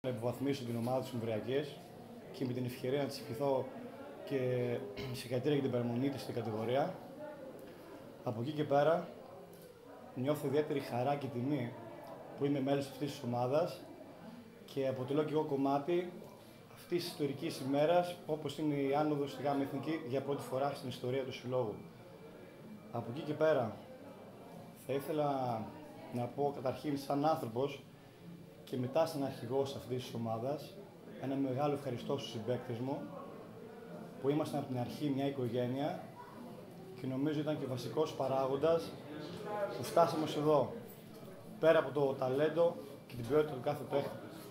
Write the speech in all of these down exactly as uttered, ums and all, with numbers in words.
Να υποβαθμίσω την ομάδα της Ομβριακής και με την ευκαιρία να της ευχηθώ και συγχαρητήρια για την παραμονή της στην κατηγορία. Από εκεί και πέρα νιώθω ιδιαίτερη χαρά και τιμή που είμαι μέλος αυτής της ομάδας και αποτελώ και εγώ κομμάτι αυτής της ιστορικής ημέρας, όπως είναι η άνοδος στη ΓΑΜΑ Εθνική για πρώτη φορά στην ιστορία του Συλλόγου. Από εκεί και πέρα θα ήθελα να πω καταρχήν σαν άνθρωπος και μετά σαν αρχηγός αυτής της ομάδας ένα μεγάλο ευχαριστώ στους συμπαίκτες μου που ήμασταν από την αρχή μια οικογένεια και νομίζω ήταν και βασικός παράγοντας που φτάσαμε ως εδώ, πέρα από το ταλέντο και την ποιότητα του κάθε παίκτη.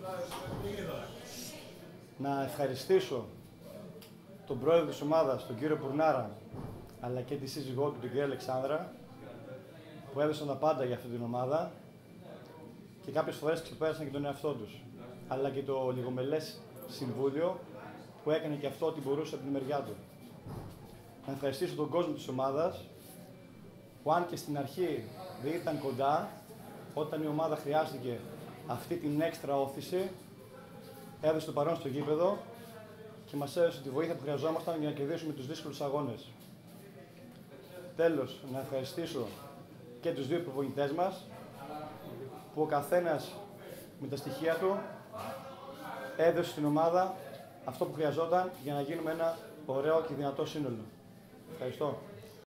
Να ευχαριστήσω τον πρόεδρο της ομάδας, τον κύριο Πουρνάρα, αλλά και τη σύζυγό του, την κυρία Αλεξάνδρα, που έδωσαν τα πάντα για αυτή την ομάδα και κάποιες φορές ξεπέρασαν και τον εαυτό τους, αλλά και το λιγομελές συμβούλιο που έκανε και αυτό ό,τι μπορούσε από την μεριά του. Να ευχαριστήσω τον κόσμο της ομάδας, που αν και στην αρχή δεν ήταν κοντά, όταν η ομάδα χρειάστηκε αυτή την έξτρα όθηση, έδωσε το παρόν στο γήπεδο και μας έδωσε τη βοήθεια που χρειαζόμασταν για να κερδίσουμε τους δύσκολους αγώνες. Τέλος, να ευχαριστήσω και τους δύο προπονητές μας, που ο καθένας με τα στοιχεία του έδωσε στην ομάδα αυτό που χρειαζόταν για να γίνουμε ένα ωραίο και δυνατό σύνολο. Ευχαριστώ.